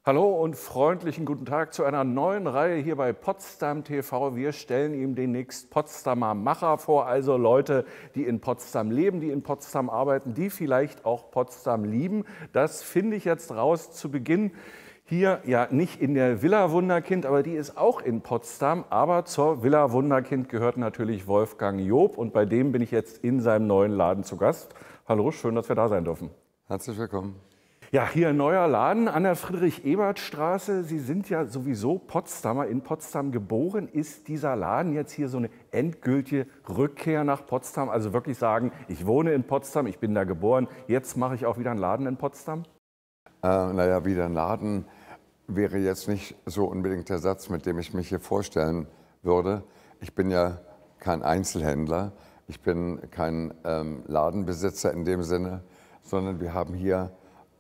Hallo und freundlichen guten Tag zu einer neuen Reihe hier bei Potsdam TV. Wir stellen Ihnen demnächst Potsdamer Macher vor, also Leute, die in Potsdam leben, die in Potsdam arbeiten, die vielleicht auch Potsdam lieben. Das finde ich jetzt raus zu Beginn. Hier ja nicht in der Villa Wunderkind, aber die ist auch in Potsdam. Aber zur Villa Wunderkind gehört natürlich Wolfgang Job und bei dem bin ich jetzt in seinem neuen Laden zu Gast. Hallo, schön, dass wir da sein dürfen. Herzlich willkommen. Ja, hier ein neuer Laden an der Friedrich-Ebert-Straße. Sie sind ja sowieso Potsdamer, in Potsdam geboren. Ist dieser Laden jetzt hier so eine endgültige Rückkehr nach Potsdam? Also wirklich sagen, ich wohne in Potsdam, ich bin da geboren, jetzt mache ich auch wieder einen Laden in Potsdam? Naja, wieder ein Laden wäre jetzt nicht so unbedingt der Satz, mit dem ich mich hier vorstellen würde. Ich bin ja kein Einzelhändler, ich bin kein Ladenbesitzer in dem Sinne, sondern wir haben hier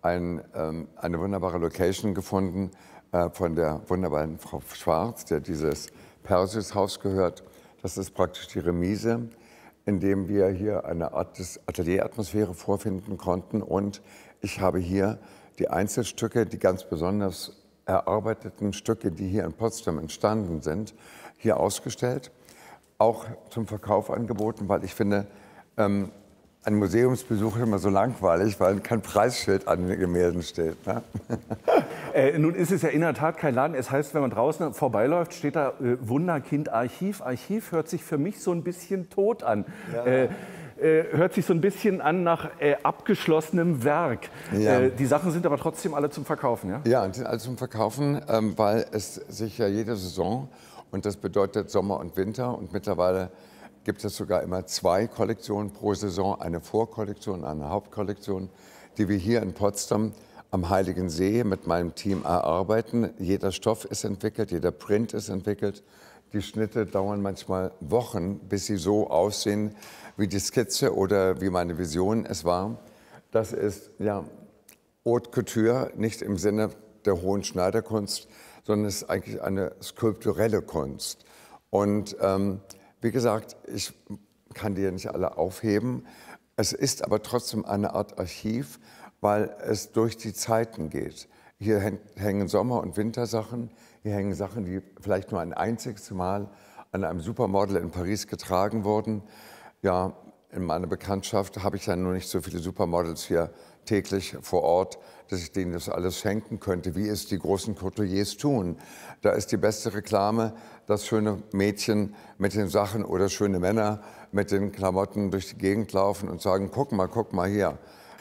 eine wunderbare Location gefunden von der wunderbaren Frau Schwarz, der dieses Perseus-Haus gehört. Das ist praktisch die Remise, in dem wir hier eine Art des Atelieratmosphäre vorfinden konnten. Und ich habe hier die Einzelstücke, die ganz besonders erarbeiteten Stücke, die hier in Potsdam entstanden sind, hier ausgestellt, auch zum Verkauf angeboten, weil ich finde, ein Museumsbesuch ist immer so langweilig, weil kein Preisschild an den Gemälden steht. Ne? Nun ist es ja in der Tat kein Laden. Es heißt, wenn man draußen vorbeiläuft, steht da Wunderkind Archiv. Archiv hört sich für mich so ein bisschen tot an. Ja. Hört sich so ein bisschen an nach abgeschlossenem Werk. Ja. Die Sachen sind aber trotzdem alle zum Verkaufen, ja? Ja, die sind alle zum Verkaufen, weil es sich ja jede Saison, und das bedeutet Sommer und Winter, und mittlerweile gibt es sogar immer 2 Kollektionen pro Saison, eine Vorkollektion, eine Hauptkollektion, die wir hier in Potsdam am Heiligen See mit meinem Team erarbeiten. Jeder Stoff ist entwickelt, jeder Print ist entwickelt. Die Schnitte dauern manchmal Wochen, bis sie so aussehen, wie die Skizze oder wie meine Vision es war. Das ist ja Haute Couture, nicht im Sinne der hohen Schneiderkunst, sondern es ist eigentlich eine skulpturelle Kunst. Und wie gesagt, ich kann die ja nicht alle aufheben. Es ist aber trotzdem eine Art Archiv, weil es durch die Zeiten geht. Hier hängen Sommer- und Wintersachen, hier hängen Sachen, die vielleicht nur ein einziges Mal an einem Supermodel in Paris getragen wurden. Ja, in meiner Bekanntschaft habe ich ja nur nicht so viele Supermodels hier täglich vor Ort, dass ich denen das alles schenken könnte, wie es die großen Couturiers tun. Da ist die beste Reklame, dass schöne Mädchen mit den Sachen oder schöne Männer mit den Klamotten durch die Gegend laufen und sagen, guck mal hier.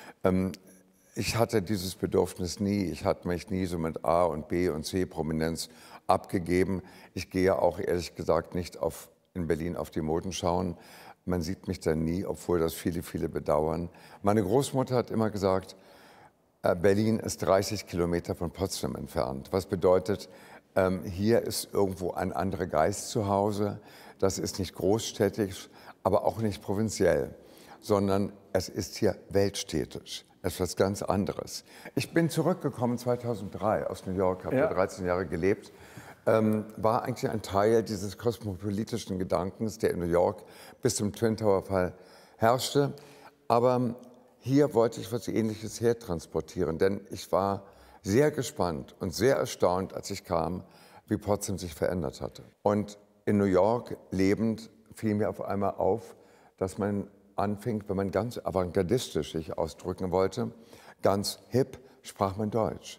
Ich hatte dieses Bedürfnis nie. Ich hatte mich nie so mit A und B und C Prominenz abgegeben. Ich gehe auch ehrlich gesagt nicht in Berlin auf die Modenschauen. Man sieht mich da nie, obwohl das viele, viele bedauern. Meine Großmutter hat immer gesagt, Berlin ist 30 Kilometer von Potsdam entfernt. Was bedeutet, hier ist irgendwo ein anderer Geist zu Hause. Das ist nicht großstädtisch, aber auch nicht provinziell, sondern es ist hier weltstädtisch. Etwas ganz anderes. Ich bin zurückgekommen 2003 aus New York, habe ja 13 Jahre gelebt. War eigentlich ein Teil dieses kosmopolitischen Gedankens, der in New York bis zum Twin Tower-Fall herrschte. Aber hier wollte ich was Ähnliches hertransportieren, denn ich war sehr gespannt und sehr erstaunt, als ich kam, wie Potsdam sich verändert hatte. Und in New York lebend fiel mir auf einmal auf, dass man anfing, wenn man ganz avantgardistisch sich ausdrücken wollte, ganz hip, sprach man Deutsch.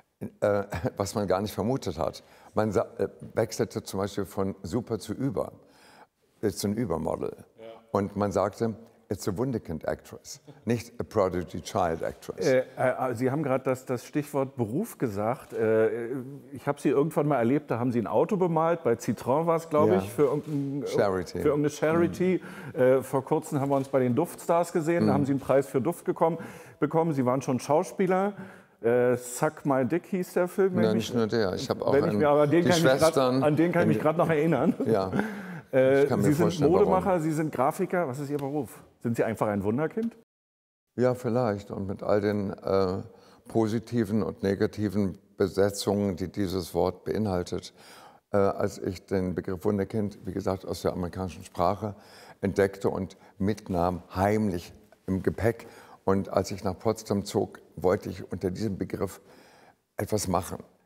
Was man gar nicht vermutet hat. Man wechselte zum Beispiel von super zu über. It's an Übermodel. Ja. Und man sagte, it's a Wunderkind actress, nicht a prodigy child actress. Sie haben gerade das Stichwort Beruf gesagt. Ich habe Sie irgendwann mal erlebt, da haben Sie ein Auto bemalt, bei Citroën war es, glaube ich, für irgendeine Charity. Vor kurzem haben wir uns bei den Duftstars gesehen, da haben Sie einen Preis für Duft bekommen. Sie waren schon Schauspieler. Suck My Dick hieß der Film. Nein, nicht nur der. Ich habe auch an den kann ich mich gerade noch erinnern. Ja. Sie sind Modemacher, warum. Sie sind Grafiker. Was ist Ihr Beruf? Sind Sie einfach ein Wunderkind? Ja, vielleicht. Und mit all den positiven und negativen Besetzungen, die dieses Wort beinhaltet. Als ich den Begriff Wunderkind, wie gesagt, aus der amerikanischen Sprache entdeckte und mitnahm, heimlich im Gepäck. Und als ich nach Potsdam zog, wollte ich unter diesem Begriff etwas machen.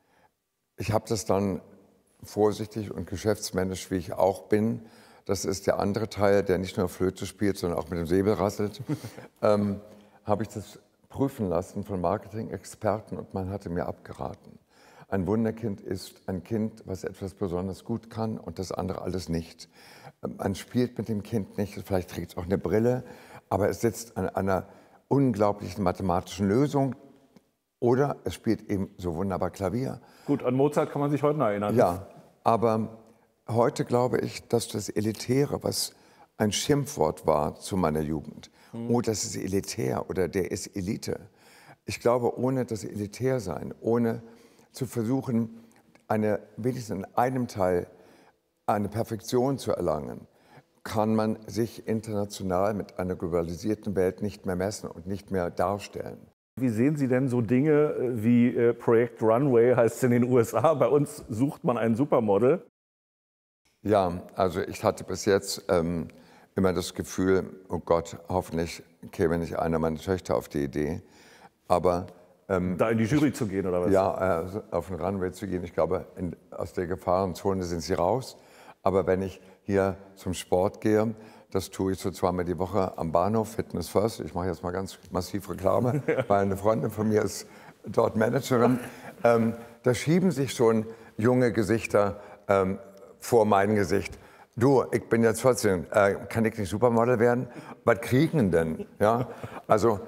ich habe das dann vorsichtig und geschäftsmännisch, wie ich auch bin, das ist der andere Teil, der nicht nur Flöte spielt, sondern auch mit dem Säbel rasselt, habe ich das prüfen lassen von Marketing-Experten und man hatte mir abgeraten. Ein Wunderkind ist ein Kind, was etwas besonders gut kann und das andere alles nicht. Man spielt mit dem Kind nicht, vielleicht trägt es auch eine Brille, aber es sitzt an einer unglaublichen mathematischen Lösung oder es spielt eben so wunderbar Klavier. Gut, an Mozart kann man sich heute noch erinnern. Ja, aber heute glaube ich, dass das Elitäre, was ein Schimpfwort war zu meiner Jugend, oh, das ist elitär oder der ist Elite. Ich glaube, ohne das Elitärsein, ohne zu versuchen, wenigstens in einem Teil eine Perfektion zu erlangen, kann man sich international mit einer globalisierten Welt nicht mehr messen und nicht mehr darstellen. Wie sehen Sie denn so Dinge wie Projekt Runway, heißt es in den USA? Bei uns sucht man ein Supermodel. Ja, also ich hatte bis jetzt immer das Gefühl, oh Gott, hoffentlich käme nicht einer meiner Töchter auf die Idee. Aber da in die Jury zu gehen, oder was? Ja, auf den Runway zu gehen. Ich glaube, aus der Gefahrenzone sind sie raus. Aber wenn ich hier zum Sport gehe, das tue ich so zweimal die Woche am Bahnhof, Fitness First. Ich mache jetzt mal ganz massiv Reklame, weil eine Freundin von mir ist dort Managerin. Da schieben sich schon junge Gesichter vor mein Gesicht. Du, ich bin jetzt 14, kann ich nicht Supermodel werden? Was kriegen denn? Ja, also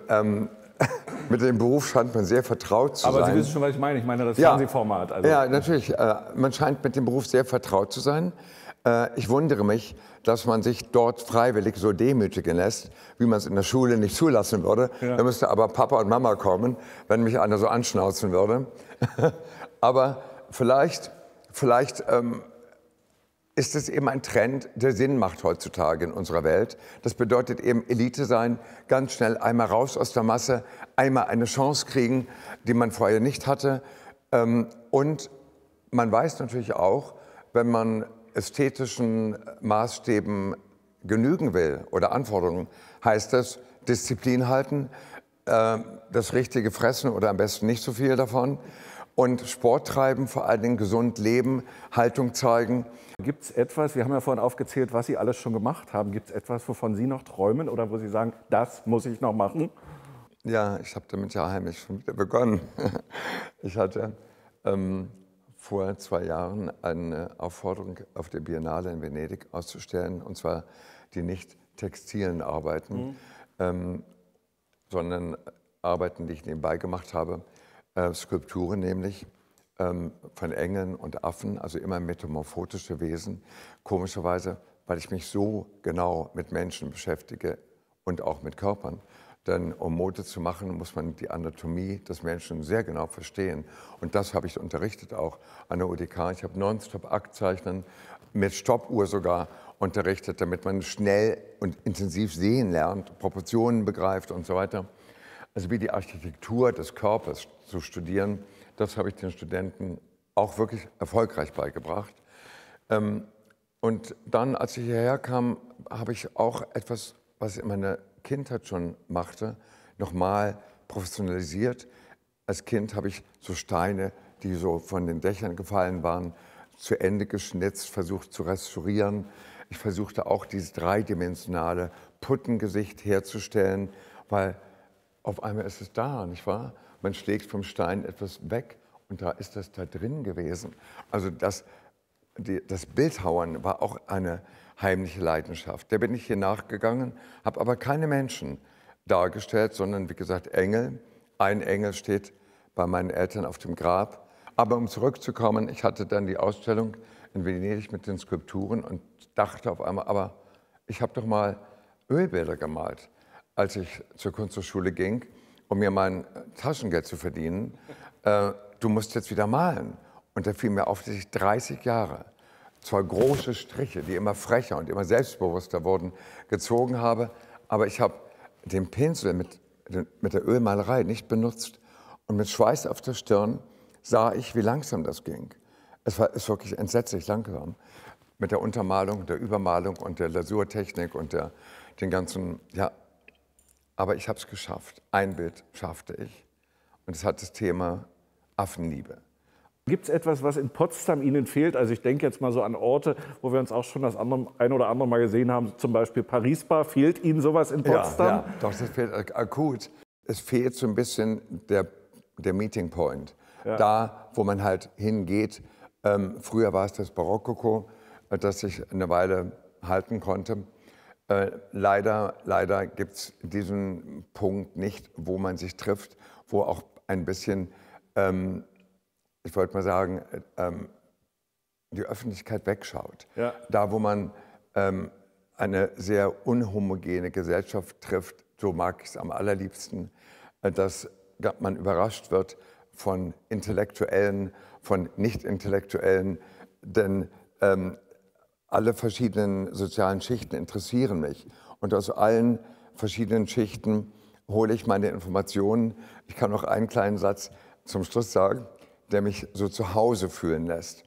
mit dem Beruf scheint man sehr vertraut zu sein. Aber Sie wissen schon, was ich meine. Ich meine das Fernsehformat. Also. Ja, natürlich. Man scheint mit dem Beruf sehr vertraut zu sein. Ich wundere mich, dass man sich dort freiwillig so demütigen lässt, wie man es in der Schule nicht zulassen würde. Ja. Da müsste aber Papa und Mama kommen, wenn mich einer so anschnauzen würde. Aber vielleicht ist es eben ein Trend, der Sinn macht heutzutage in unserer Welt. Das bedeutet eben Elite sein, ganz schnell einmal raus aus der Masse, einmal eine Chance kriegen, die man vorher nicht hatte. Und man weiß natürlich auch, wenn man ästhetischen Maßstäben genügen will oder Anforderungen, heißt das Disziplin halten, das Richtige fressen oder am besten nicht so viel davon und Sport treiben, vor allen Dingen gesund leben, Haltung zeigen. Gibt es etwas, wir haben ja vorhin aufgezählt, was Sie alles schon gemacht haben, gibt es etwas, wovon Sie noch träumen oder wo Sie sagen, das muss ich noch machen? Ja, ich habe damit ja heimlich schon wieder begonnen. Ich hatte vor 2 Jahren eine Aufforderung auf der Biennale in Venedig auszustellen, und zwar die nicht textilen Arbeiten, sondern Arbeiten, die ich nebenbei gemacht habe, Skulpturen nämlich von Engeln und Affen, also immer metamorphotische Wesen. Komischerweise, weil ich mich so genau mit Menschen beschäftige und auch mit Körpern. Denn um Mode zu machen, muss man die Anatomie des Menschen sehr genau verstehen. Und das habe ich unterrichtet auch an der UDK. Ich habe Nonstop-Aktzeichnen mit Stoppuhr sogar unterrichtet, damit man schnell und intensiv sehen lernt, Proportionen begreift und so weiter. Also wie die Architektur des Körpers zu studieren, das habe ich den Studenten auch wirklich erfolgreich beigebracht. Und dann, als ich hierher kam, habe ich auch etwas, was ich in meiner Kindheit schon machte, nochmal professionalisiert. Als Kind habe ich so Steine, die so von den Dächern gefallen waren, zu Ende geschnitzt, versucht zu restaurieren. Ich versuchte auch dieses dreidimensionale Puttengesicht herzustellen, weil auf einmal ist es da, nicht wahr? Man schlägt vom Stein etwas weg und da ist das da drin gewesen. Also das Bildhauern war auch eine heimliche Leidenschaft. Der bin ich hier nachgegangen, habe aber keine Menschen dargestellt, sondern wie gesagt Engel. Ein Engel steht bei meinen Eltern auf dem Grab. Aber um zurückzukommen, ich hatte dann die Ausstellung in Venedig mit den Skulpturen und dachte auf einmal, aber ich habe doch mal Ölbilder gemalt, als ich zur Kunsthochschule ging, um mir mein Taschengeld zu verdienen. Du musst jetzt wieder malen. Und da fiel mir auf, dass ich 30 Jahre 2 große Striche, die immer frecher und immer selbstbewusster wurden, gezogen habe. Aber ich habe den Pinsel mit der Ölmalerei nicht benutzt. Und mit Schweiß auf der Stirn sah ich, wie langsam das ging. Es ist wirklich entsetzlich langsam. Mit der Untermalung, der Übermalung und der Lasurtechnik und den ganzen, ja. Aber ich habe es geschafft. Ein Bild schaffte ich. Und es hat das Thema Affenliebe. Gibt es etwas, was in Potsdam Ihnen fehlt? Also ich denke jetzt mal so an Orte, wo wir uns auch schon das ein oder andere Mal gesehen haben, zum Beispiel Paris-Bar. Fehlt Ihnen sowas in Potsdam? Ja, doch, das fehlt akut. Es fehlt so ein bisschen der Meeting Point. Ja. Da, wo man halt hingeht. Früher war es das Barockoko, das ich eine Weile halten konnte. Leider gibt es diesen Punkt nicht, wo man sich trifft, wo auch ein bisschen, ich wollte mal sagen, die Öffentlichkeit wegschaut. Ja. Da, wo man eine sehr unhomogene Gesellschaft trifft, so mag ich es am allerliebsten, dass man überrascht wird von Intellektuellen, von Nicht-Intellektuellen, denn alle verschiedenen sozialen Schichten interessieren mich. Und aus allen verschiedenen Schichten hole ich meine Informationen. Ich kann noch einen kleinen Satz zum Schluss sagen, der mich so zu Hause fühlen lässt.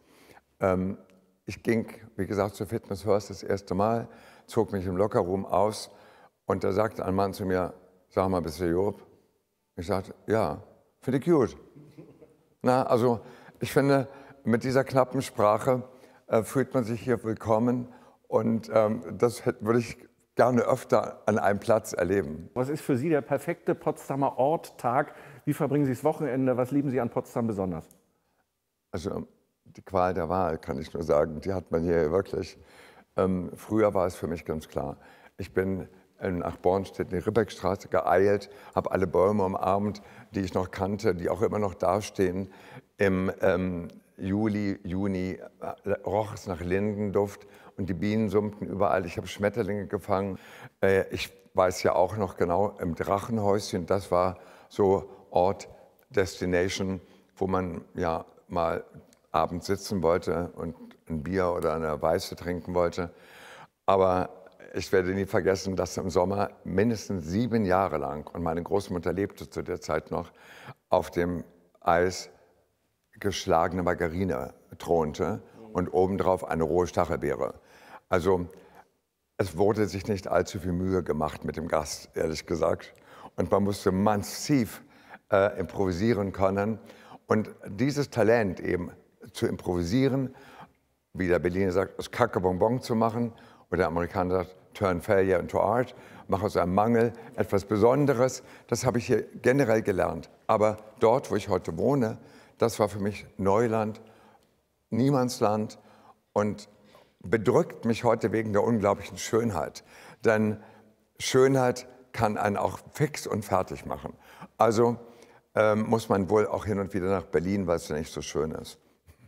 Ich ging, wie gesagt, zur Fitness First das erste Mal, zog mich im Lockerroom aus und da sagte ein Mann zu mir, sag mal, bist du Job? Ich sagte, ja, finde ich gut. Na, also ich finde, mit dieser knappen Sprache fühlt man sich hier willkommen und das würde ich gerne öfter an einem Platz erleben. Was ist für Sie der perfekte Potsdamer Ort, Tag? Wie verbringen Sie das Wochenende? Was lieben Sie an Potsdam besonders? Also die Qual der Wahl, kann ich nur sagen, die hat man hier wirklich. Früher war es für mich ganz klar. Ich bin nach Bornstedt in die Ribbeckstraße geeilt, habe alle Bäume umarmt, die ich noch kannte, die auch immer noch dastehen. Im Juli, Juni roch es nach Lindenduft und die Bienen summten überall. Ich habe Schmetterlinge gefangen. Ich weiß ja auch noch genau, im Drachenhäuschen, das war so Ort, Destination, wo man ja mal abends sitzen wollte und ein Bier oder eine Weiße trinken wollte. Aber ich werde nie vergessen, dass im Sommer mindestens 7 Jahre lang, und meine Großmutter lebte zu der Zeit noch, auf dem Eis geschlagene Margarine thronte und obendrauf eine rohe Stachelbeere. Also es wurde sich nicht allzu viel Mühe gemacht mit dem Gast, ehrlich gesagt. Und man musste massiv improvisieren können. Und dieses Talent eben zu improvisieren, wie der Berliner sagt, aus Kacke Bonbon zu machen, oder der Amerikaner sagt, turn failure into art, mach aus einem Mangel etwas Besonderes. Das habe ich hier generell gelernt. Aber dort, wo ich heute wohne, das war für mich Neuland, Niemandsland und bedrückt mich heute wegen der unglaublichen Schönheit. Denn Schönheit kann einen auch fix und fertig machen. Also muss man wohl auch hin und wieder nach Berlin, weil es nicht so schön ist.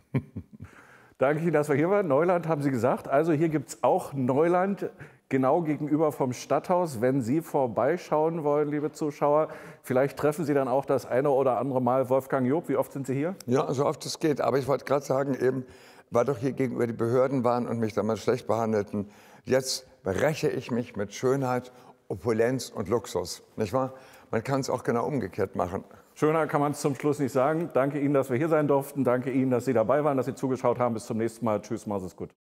Danke Ihnen, dass wir hier waren. Neuland haben Sie gesagt. Also hier gibt es auch Neuland, genau gegenüber vom Stadthaus. Wenn Sie vorbeischauen wollen, liebe Zuschauer, vielleicht treffen Sie dann auch das eine oder andere Mal Wolfgang Job. Wie oft sind Sie hier? Ja, so oft es geht. Aber ich wollte gerade sagen, eben, weil doch hier gegenüber die Behörden waren und mich damals schlecht behandelten, jetzt räche ich mich mit Schönheit, Opulenz und Luxus. Nicht wahr? Man kann es auch genau umgekehrt machen. Schöner kann man es zum Schluss nicht sagen. Danke Ihnen, dass wir hier sein durften. Danke Ihnen, dass Sie dabei waren, dass Sie zugeschaut haben. Bis zum nächsten Mal. Tschüss, mach's gut.